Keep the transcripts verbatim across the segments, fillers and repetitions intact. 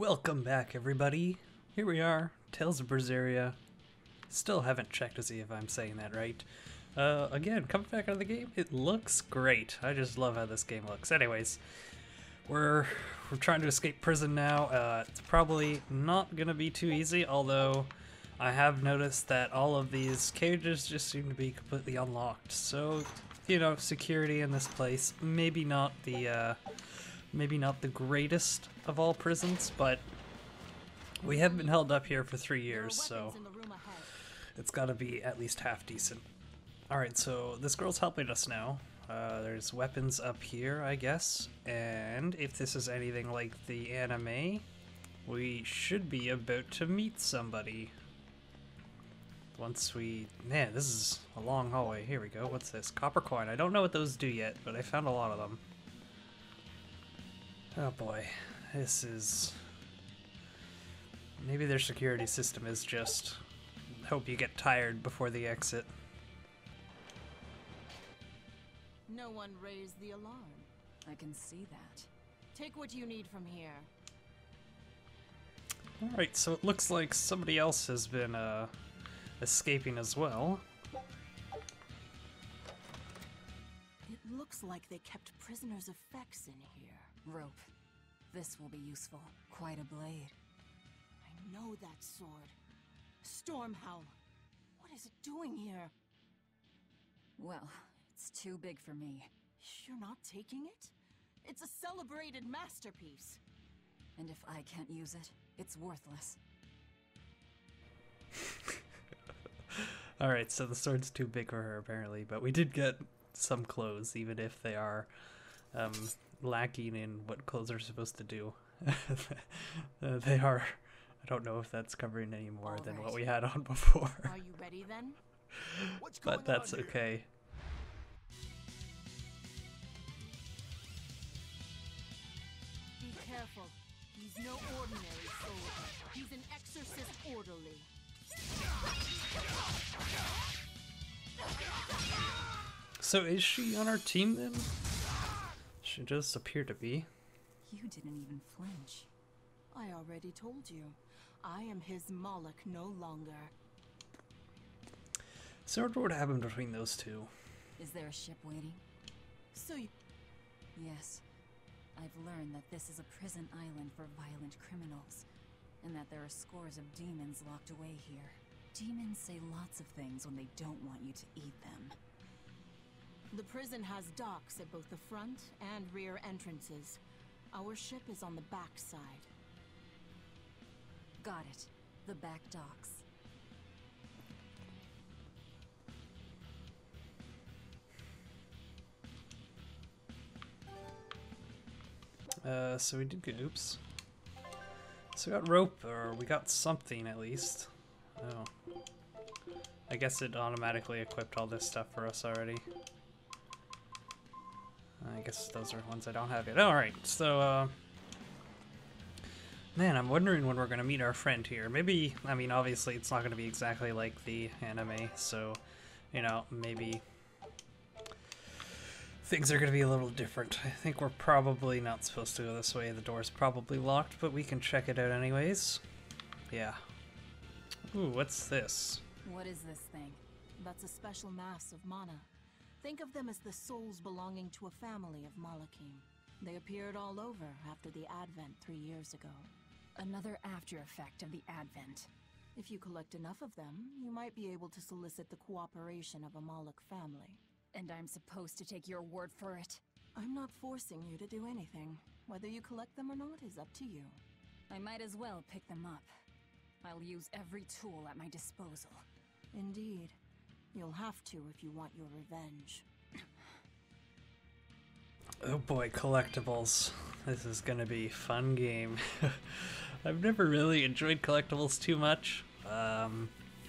Welcome back, everybody. Here we are, Tales of Berseria. Still haven't checked to see if I'm saying that right. Uh, again, coming back out of the game, it looks great. I just love how this game looks. Anyways, we're we're trying to escape prison now. Uh, it's probably not gonna be too easy, although I have noticed that all of these cages just seem to be completely unlocked. So, you know, security in this place, maybe not the uh, maybe not the greatest of all prisons, but we have been held up here for three years, so it's got to be at least half decent. Alright, so this girl's helping us now. Uh, there's weapons up here, I guess, and if this is anything like the anime, we should be about to meet somebody. Once we... Man, this is a long hallway. Here we go. What's this? Copper coin. I don't know what those do yet, but I found a lot of them. Oh boy. This is... Maybe their security system is just... Hope you get tired before the exit. No one raised the alarm. I can see that. Take what you need from here. Alright, so it looks like somebody else has been, uh... escaping as well. It looks like they kept prisoners' effects in here. Rope. This will be useful. Quite a blade. I know that sword. Stormhowl. What is it doing here? Well, it's too big for me. You're not taking it? It's a celebrated masterpiece. And if I can't use it, it's worthless. Alright, so the sword's too big for her apparently, but we did get some clothes, even if they are um, lacking in what clothes are supposed to do. uh, they are, I don't know if that's covering any more All than right. what we had on before. Are you ready then? What's going But that's on here? okay. Be careful. He's no ordinary soldier. He's an exorcist orderly. So is she on our team then? She does appear to be. You didn't even flinch. I already told you. I am his Moloch no longer. So what would happen between those two? Is there a ship waiting? So you... Yes. I've learned that this is a prison island for violent criminals, and that there are scores of demons locked away here. Demons say lots of things when they don't want you to eat them. The prison has docks at both the front and rear entrances. Our ship is on the back side. Got it. The back docks. Uh, so we did get, oops. So we got rope, or we got something at least. Oh. I guess it automatically equipped all this stuff for us already. I guess those are ones I don't have yet. Alright, so, uh... Man, I'm wondering when we're gonna meet our friend here. Maybe, I mean, obviously it's not gonna be exactly like the anime, so, you know, maybe... Things are gonna be a little different. I think we're probably not supposed to go this way. The door's probably locked, but we can check it out anyways. Yeah. Ooh, what's this? What is this thing? That's a special mass of mana. Think of them as the souls belonging to a family of Malachim. They appeared all over after the Advent three years ago. Another after effect of the Advent. If you collect enough of them, you might be able to solicit the cooperation of a Moloch family. And I'm supposed to take your word for it? I'm not forcing you to do anything. Whether you collect them or not is up to you. I might as well pick them up. I'll use every tool at my disposal. Indeed. You'll have to if you want your revenge. Oh boy, collectibles. This is gonna be a fun game. I've never really enjoyed collectibles too much. Um,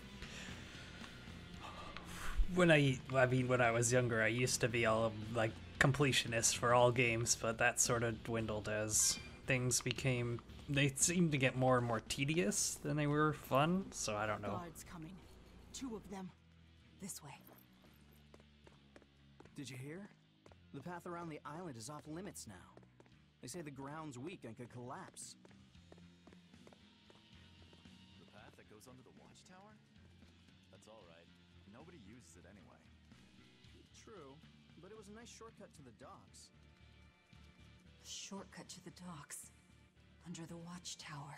when I, I mean, when I was younger, I used to be all like completionist for all games, but that sort of dwindled as things became. They seemed to get more and more tedious than they were fun. So I don't know. Guards coming. Two of them. This way. Did you hear? The path around the island is off limits now. They say the ground's weak and could collapse. goes under the watchtower? That's alright. Nobody uses it anyway. True, but it was a nice shortcut to the docks. A shortcut to the docks. Under the watchtower.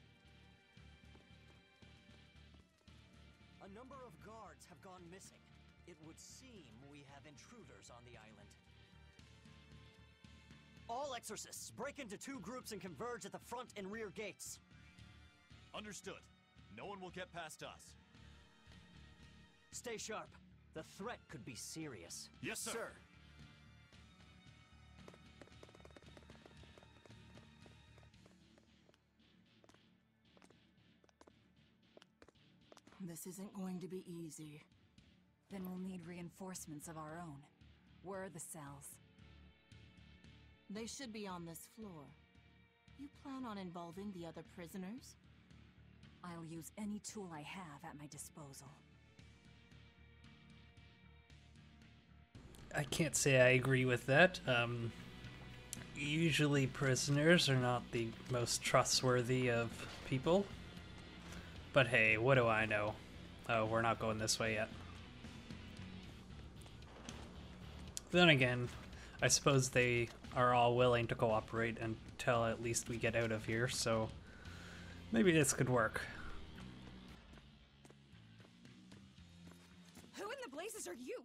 A number of guards have gone missing. It would seem we have intruders on the island. All exorcists, break into two groups and converge at the front and rear gates. Understood. No one will get past us. Stay sharp. The threat could be serious. Yes, sir. Sir. This isn't going to be easy. Then we'll need reinforcements of our own. Where are the cells? They should be on this floor. You plan on involving the other prisoners? I'll use any tool I have at my disposal. I can't say I agree with that. Um, usually prisoners are not the most trustworthy of people. But hey, what do I know? Oh, we're not going this way yet. Then again, I suppose they are all willing to cooperate until at least we get out of here, so maybe this could work. Who in the blazes are you?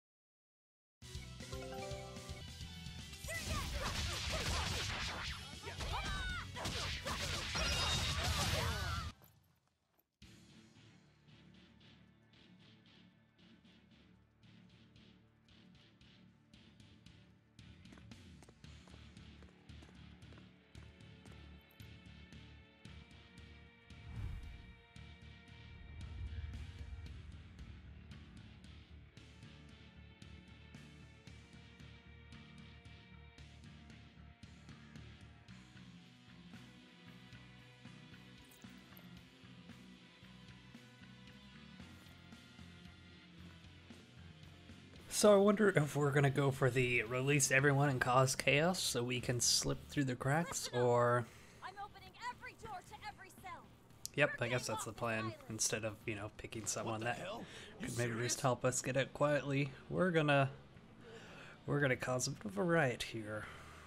So I wonder if we're gonna go for the release everyone and cause chaos so we can slip through the cracks, or... I'm opening every door to every cell. Yep, I guess that's the plan. Instead of, you know, picking someone that hell? You could maybe serious? just help us get out quietly, we're gonna... We're gonna cause a bit of a riot here.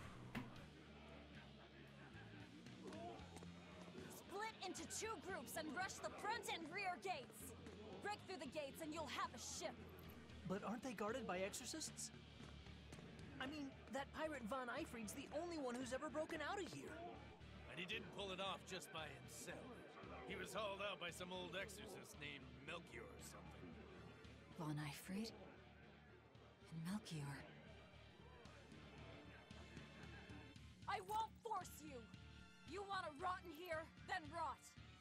Split into two groups and rush the front and rear gates. Break through the gates and you'll have a ship. But aren't they guarded by exorcists? I mean, that pirate Von Eifried's the only one who's ever broken out of here. And he didn't pull it off just by himself. He was hauled out by some old exorcist named Melchior or something. Von Eifried and Melchior. I won't force you. You want to rot in here? Then rot.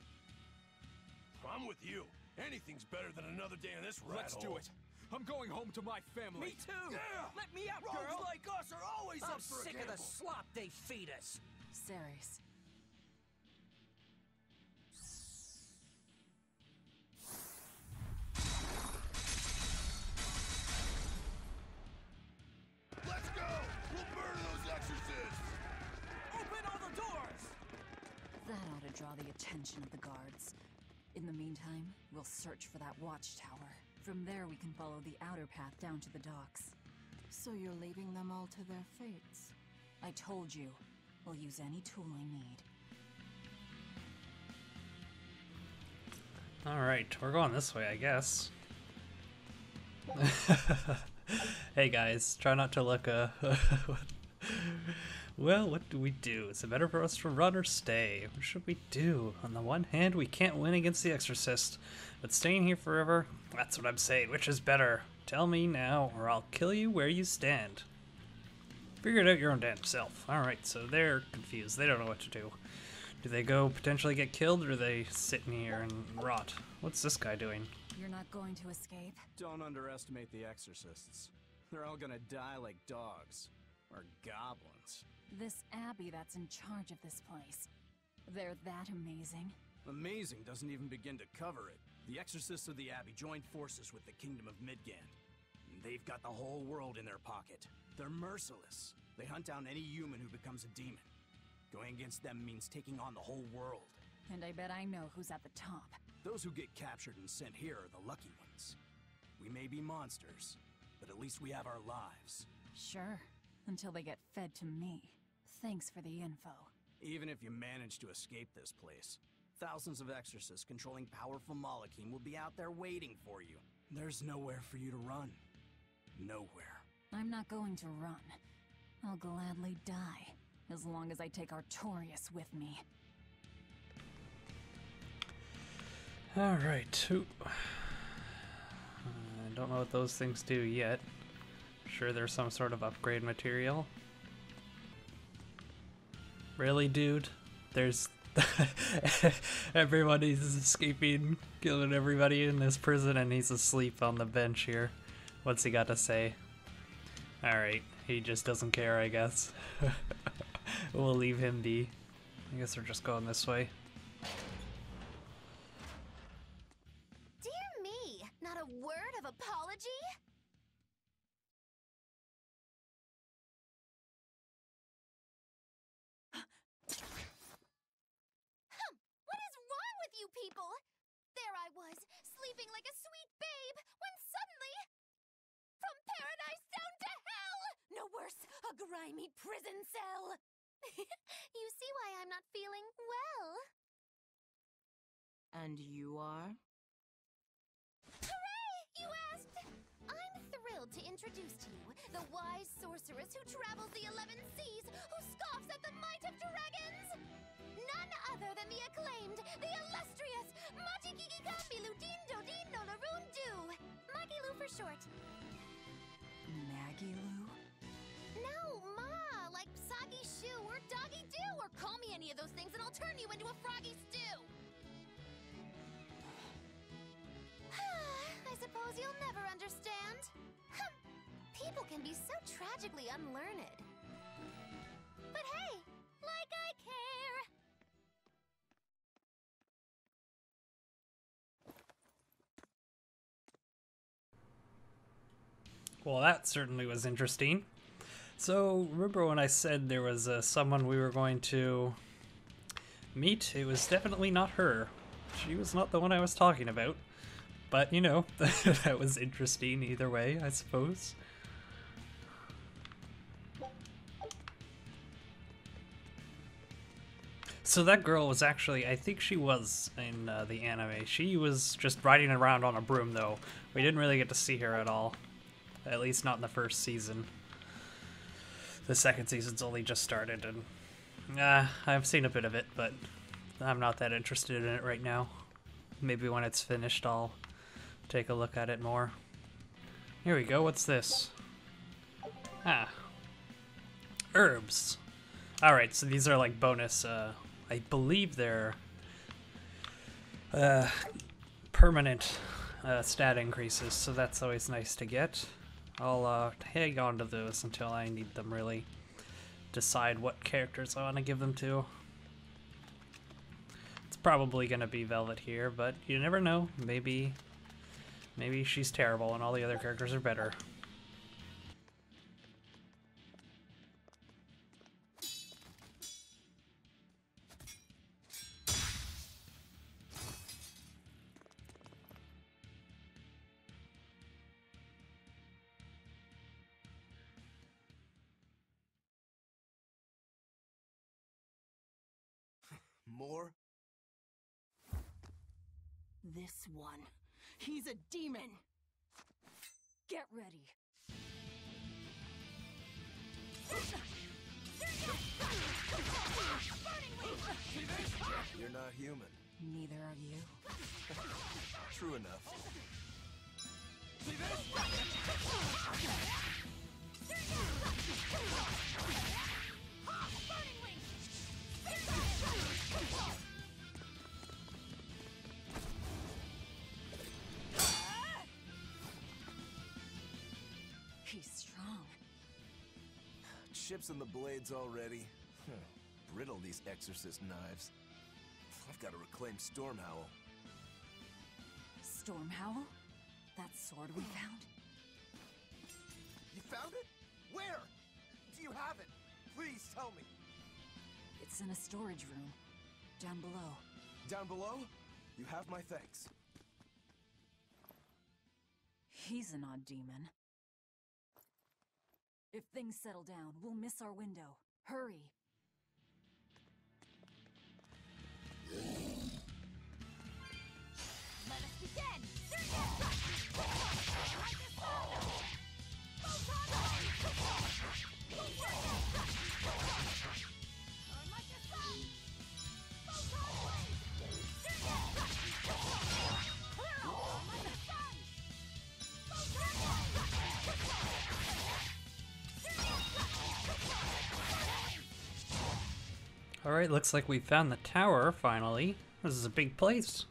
I'm with you. Anything's better than another day in this rat Let's hole. do it. I'm going home to my family. Me too! Yeah! Let me out, Rogues girl! like us are always I'm up for a sick of the gamble. slop they feed us. Ceres. Let's go! We'll murder those exorcists! Open all the doors! That ought to draw the attention of the guards. In the meantime, we'll search for that watchtower. From there, we can follow the outer path down to the docks. So you're leaving them all to their fates? I told you, we'll use any tool I need. Alright, we're going this way, I guess. Hey guys, try not to look, uh... Well, what do we do? Is it better for us to run or stay? What should we do? On the one hand, we can't win against the Exorcist, but staying here forever? That's what I'm saying. Which is better? Tell me now, or I'll kill you where you stand. Figure it out your own damn self. Alright, so they're confused. They don't know what to do. Do they go potentially get killed, or do they sit in here and rot? What's this guy doing? You're not going to escape? Don't underestimate the exorcists. They're all gonna die like dogs. Or goblins. This Abbey that's in charge of this place. They're that amazing? Amazing doesn't even begin to cover it. The exorcists of the Abbey joined forces with the Kingdom of Midgand. And they've got the whole world in their pocket. They're merciless. They hunt down any human who becomes a demon. Going against them means taking on the whole world. And I bet I know who's at the top. Those who get captured and sent here are the lucky ones. We may be monsters, but at least we have our lives. Sure, until they get fed to me. Thanks for the info. Even if you manage to escape this place, thousands of exorcists controlling powerful Malachim will be out there waiting for you. There's nowhere for you to run. Nowhere. I'm not going to run. I'll gladly die, as long as I take Artorias with me. Alright. Who- I don't know what those things do yet. Sure there's some sort of upgrade material. Really, dude? There's... Everybody's escaping, killing everybody in this prison, and he's asleep on the bench here. What's he got to say? Alright, he just doesn't care, I guess. We'll leave him be. I guess we're just going this way. Dear me, not a word of apology? Hum, what is wrong with you people? There I was, sleeping like a sweet babe, when suddenly... From paradise down to hell! No worse, a grimy prison cell! You see why I'm not feeling well. And you are? Hooray! You asked! I'm thrilled to introduce to you the wise sorceress who travels the eleven seas, who scoffs at the might of dragons! None other than the acclaimed, the illustrious Machikikikambilu Dindo Dindo Larundu! Magilu for short. Maggie Lou? No, Ma! Like Soggy Shoe or Doggy Doo! Or call me any of those things and I'll turn you into a froggy stew! I suppose you'll never understand. Hum, people can be so tragically unlearned. But hey, like I care! Well, that certainly was interesting. So, remember when I said there was uh, someone we were going to meet? It was definitely not her. She was not the one I was talking about. But, you know, that was interesting either way, I suppose. So that girl was actually, I think she was in uh, the anime. She was just riding around on a broom, though. We didn't really get to see her at all. At least not in the first season. The second season's only just started, and uh, I've seen a bit of it, but I'm not that interested in it right now. Maybe when it's finished, I'll take a look at it more. Here we go. What's this? Ah, herbs. All right, so these are like bonus. Uh, I believe they're uh, permanent uh, stat increases, so that's always nice to get. I'll uh, hang on to those until I need them, really. Decide what characters I want to give them to. It's probably going to be Velvet here, but you never know. Maybe, maybe she's terrible and all the other characters are better. More? This one. He's a demon! Get ready. You're not human. Neither are you. True enough. He's strong. Chips in the blades already. Huh. Brittle, these exorcist knives. I've got to reclaim Stormhowl. Stormhowl? That sword we found? You found it? Where? Do you have it? Please tell me. It's in a storage room. Down below. Down below, you have my thanks. He's an odd demon. If things settle down, we'll miss our window. Hurry! Let us begin! Like the sun! Burn like the sun! Photon blade! Clear out! Burn like the sun! Photon blade! Alright, looks like we found the tower, finally. This is a big place.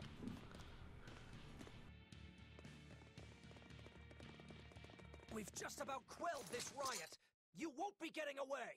We've just about quelled this riot. You won't be getting away.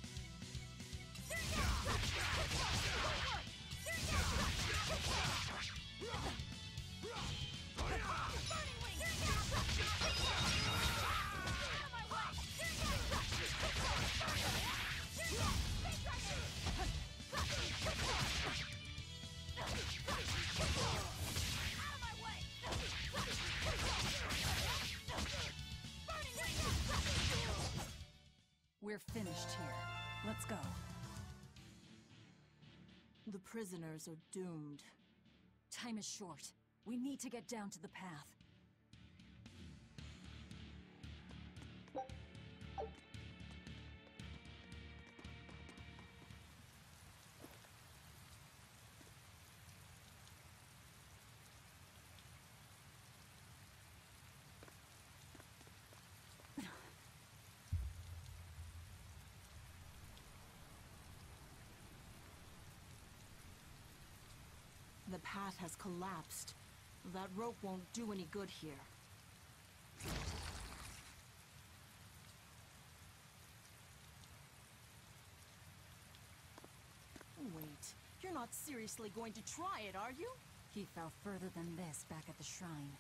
We're finished here. Let's go. The prisoners are doomed. Time is short. We need to get down to the path. The path has collapsed. That rope won't do any good here. Wait, you're not seriously going to try it, are you? He fell further than this back at the shrine.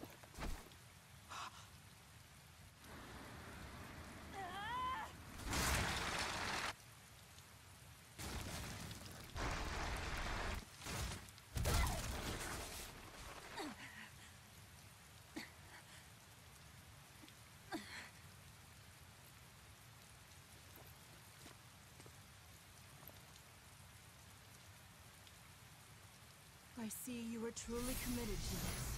I see you are truly committed to this.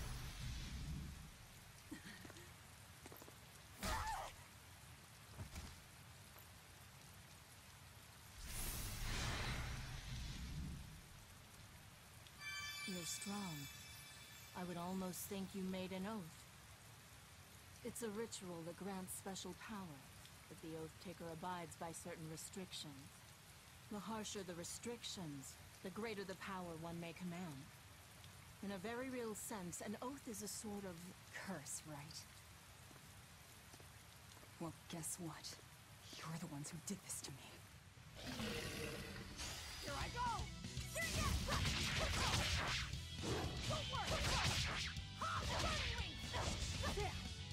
You're strong. I would almost think you made an oath. It's a ritual that grants special power, but the oath taker abides by certain restrictions. The harsher the restrictions, the greater the power one may command. In a very real sense, an oath is a sort of Curse, right? Well, guess what? You're the ones who did this to me. Here I go! Don't worry! Ha! Burning wings!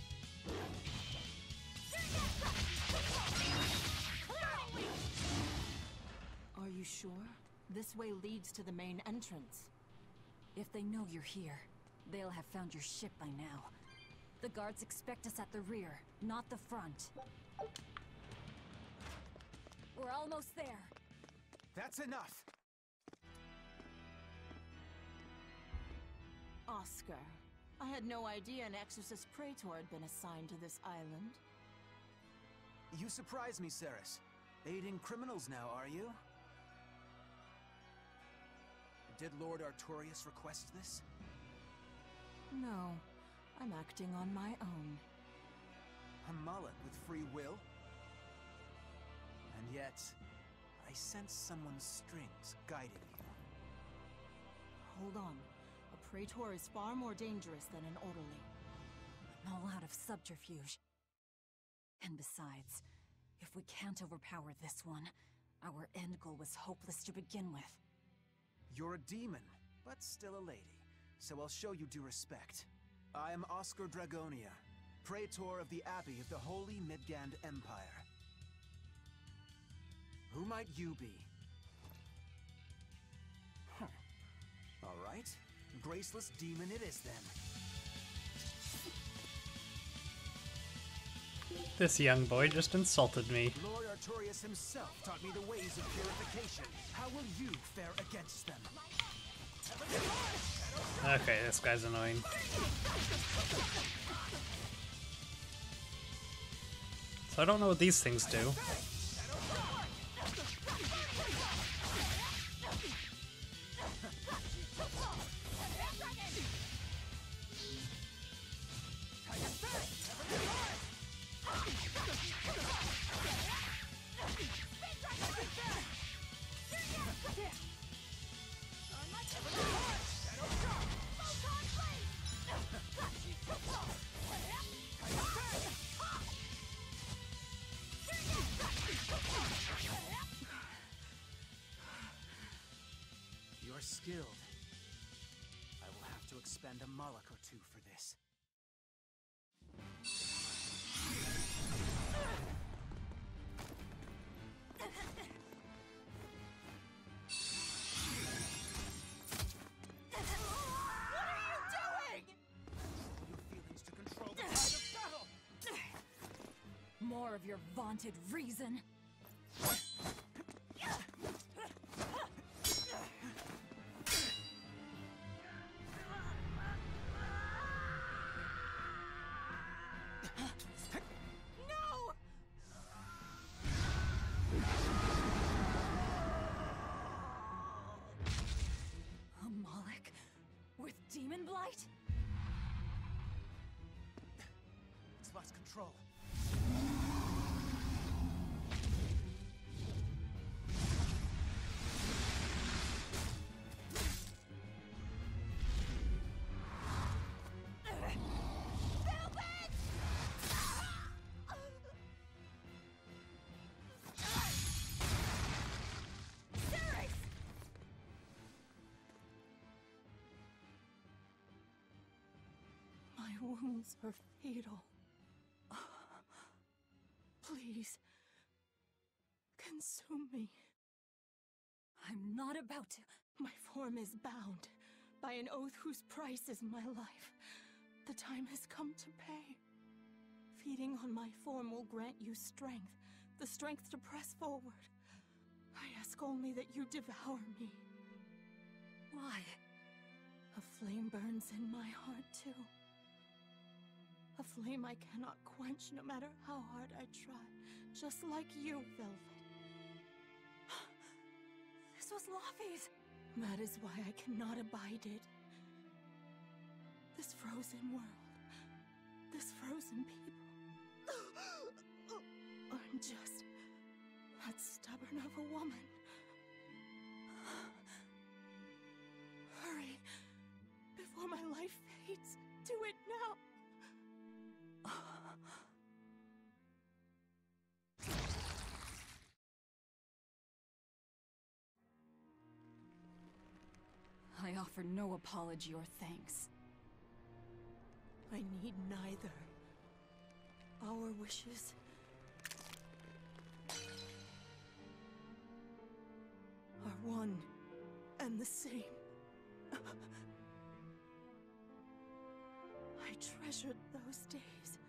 Clearing wings! Are you sure? This way leads to the main entrance. If they know you're here, they'll have found your ship by now. The guards expect us at the rear, not the front. We're almost there. That's enough! Oscar, I had no idea an Exorcist Praetor had been assigned to this island. You surprise me, Ceres. Aiding criminals now, are you? Did Lord Artorius request this? No, I'm acting on my own. A mullet with free will? And yet, I sense someone's strings guiding you. Hold on. A Praetor is far more dangerous than an orderly. I'm all out of subterfuge. And besides, if we can't overpower this one, our end goal was hopeless to begin with. You're a demon, but still a lady, so I'll show you due respect. I am Oscar Dragonia, Praetor of the Abbey of the Holy Midgand Empire. Who might you be? Huh. Graceless demon it is then. This young boy just insulted me. Lord Artorias himself taught me the ways of purification. How will you fare against them? Okay, this guy's annoying. So I don't know what these things do. You're skilled. I will have to expend a Moloch or two for this. More of your vaunted reason. No! A Moloch with demon blight? It's lost control. My wounds are fatal. Please, consume me. I'm not about to. My form is bound by an oath whose price is my life. The time has come to pay. Feeding on my form will grant you strength, the strength to press forward. I ask only that you devour me. Why? A flame burns in my heart, too. A flame I cannot quench no matter how hard I try. Just like you, Velvet. This was Laffy's. That is why I cannot abide it. This frozen world. This frozen people. I'm just that stubborn of a woman. Hurry, before my life fades. Do it now. I offer no apology or thanks. I need neither. Our wishes are one and the same. I treasured those days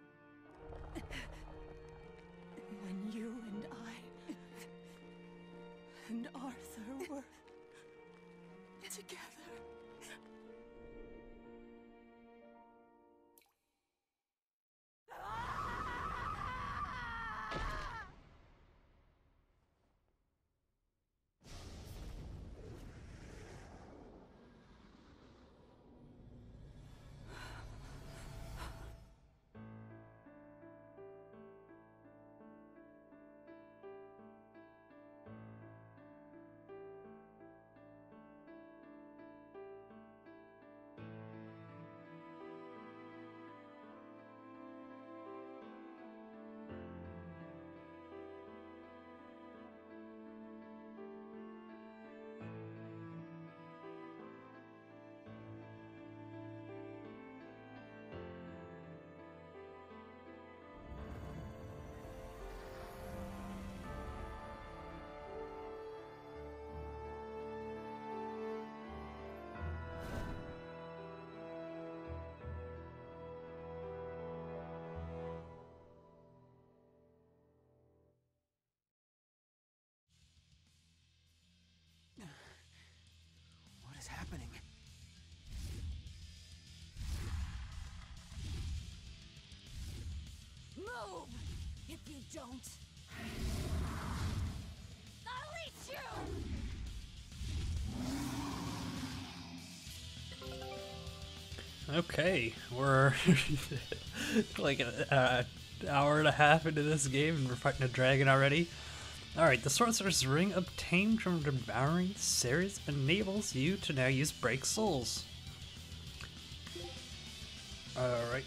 when you and I and Arthur were together. don't. I'll eat you! Okay, we're like an uh, hour and a half into this game and we're fighting a dragon already. Alright, the Sorcerer's Ring obtained from devouring Ceres enables you to now use Break Souls. Alright.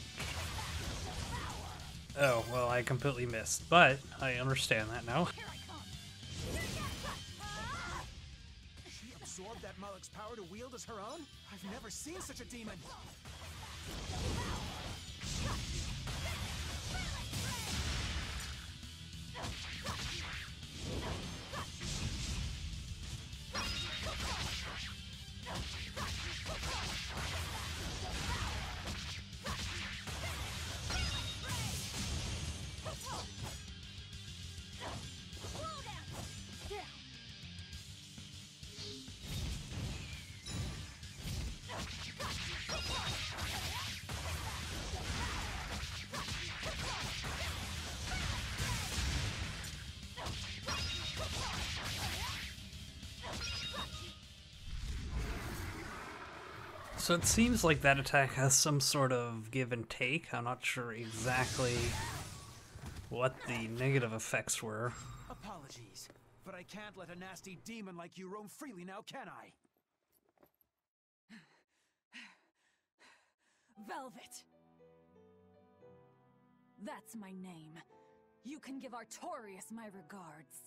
Oh, well, I completely missed, but I understand that now. She absorbed that Mullock's power to wield as her own? I've never seen such a demon! So it seems like that attack has some sort of give and take. I'm not sure exactly what the negative effects were. Apologies, but I can't let a nasty demon like you roam freely now, can I? Velvet. That's my name. You can give Artorias my regards.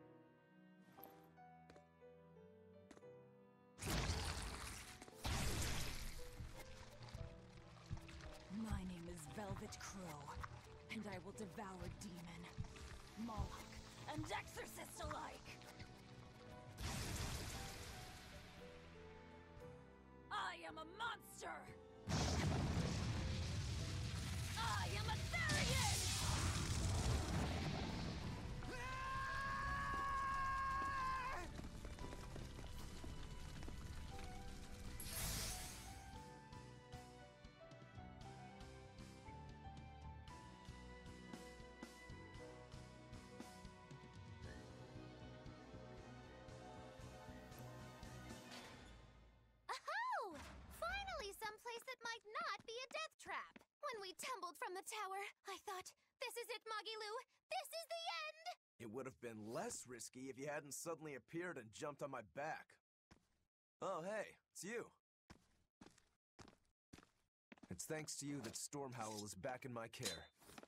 My name is Velvet Crow, and I will devour demon, Moloch, and exorcist alike! I am a monster! I am a Therian! Aho! Finally someplace that might not be a death trap. When we tumbled from the tower, I thought, this is it, Moggy-Lou. This is the end! It would have been less risky if you hadn't suddenly appeared and jumped on my back. Oh, hey, it's you. It's thanks to you that Stormhowl is back in my care.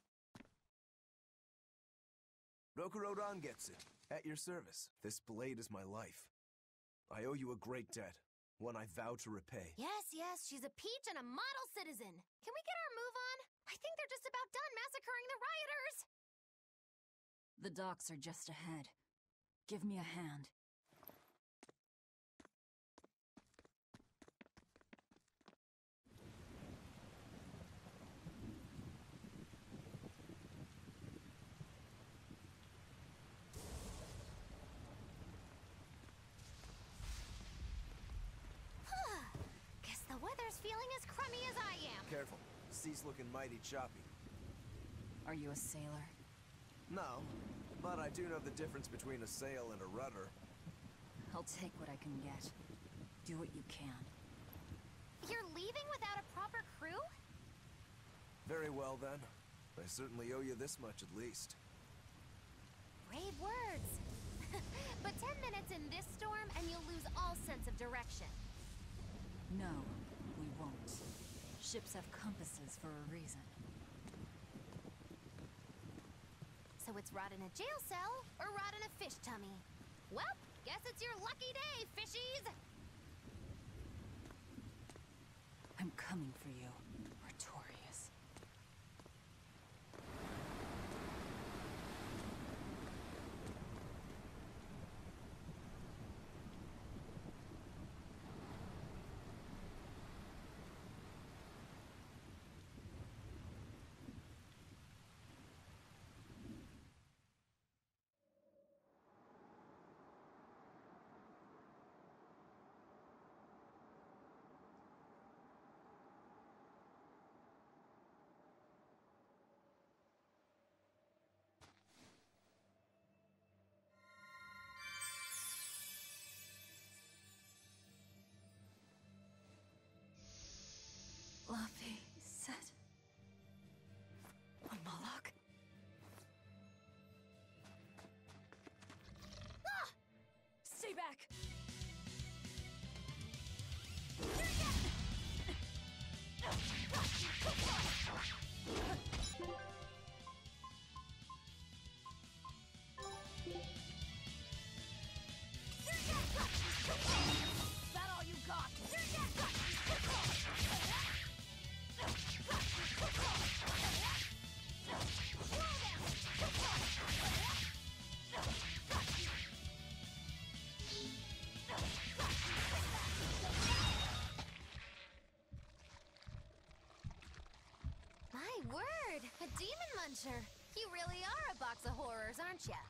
Rokurodan gets it. At your service. This blade is my life. I owe you a great debt, one I vow to repay. Yes, yes, she's a peach and a model citizen. Can we get our move on? I think they're just about done massacring the rioters. The docks are just ahead. Give me a hand. Guess the weather's feeling as crummy as I am. Careful. Sea's looking mighty choppy. Are you a sailor? No, but I do know the difference between a sail and a rudder. I'll take what I can get. Do what you can. You're leaving without a proper crew? Very well, then. I certainly owe you this much at least. Brave words. But ten minutes in this storm and you'll lose all sense of direction. No, we won't. Ships have compasses for a reason. So it's rot in a jail cell or rot in a fish tummy. Well, guess it's your lucky day, fishies! I'm coming for you, Artorias. Muncher. You really are a box of horrors, aren't ya?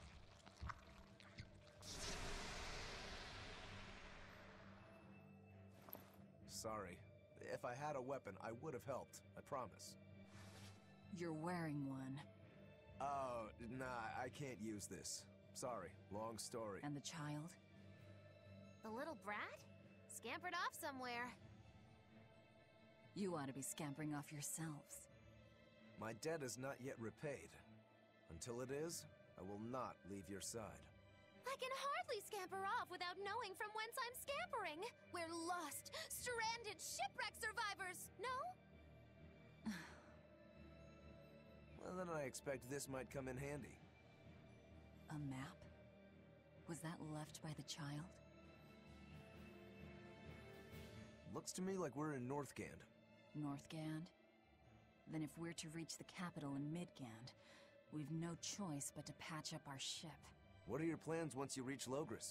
Sorry. If I had a weapon, I would have helped. I promise. You're wearing one. Oh, nah, I can't use this. Sorry, long story. And the child? The little brat? Scampered off somewhere. You ought to be scampering off yourselves. My debt is not yet repaid. Until it is, I will not leave your side. I can hardly scamper off without knowing from whence I'm scampering. We're lost, stranded shipwreck survivors, no? Well, then I expect this might come in handy. A map? Was that left by the child? Looks to me like we're in Northgand. Northgand? Then if we're to reach the capital in Midgand, we've no choice but to patch up our ship. What are your plans once you reach Logris?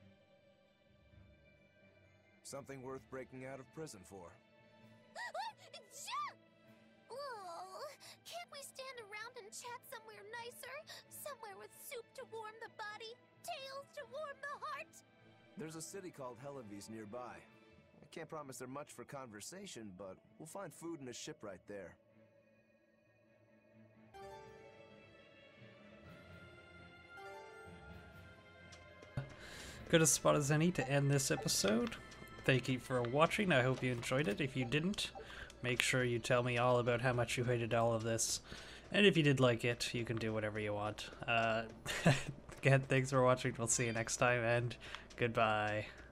Something worth breaking out of prison for. Oh, can't we stand around and chat somewhere nicer? Somewhere with soup to warm the body, tales to warm the heart? There's a city called Helavis nearby. I can't promise there much for conversation, but we'll find food and a ship right there. Good a spot as any to end this episode. Thank you for watching. I hope you enjoyed it. If you didn't, make sure you tell me all about how much you hated all of this. And if you did like it, you can do whatever you want. Uh, again, thanks for watching. We'll see you next time, and goodbye.